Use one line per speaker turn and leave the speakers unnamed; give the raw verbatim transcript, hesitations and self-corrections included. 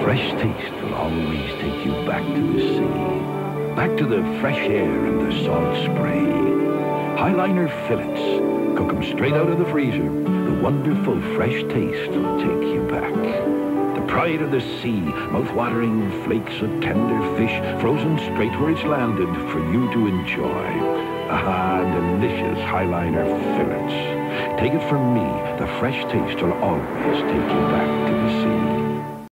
fresh taste will always take you back to the sea. Back to the fresh air and the salt spray. Highliner Fillets. Cook them straight out of the freezer. The wonderful fresh taste will take you back. The pride of the sea, mouth-watering flakes of tender fish, frozen straight where it's landed for you to enjoy. Ah, delicious Highliner Fillets. Take it from me, the fresh taste will always take you back to the sea.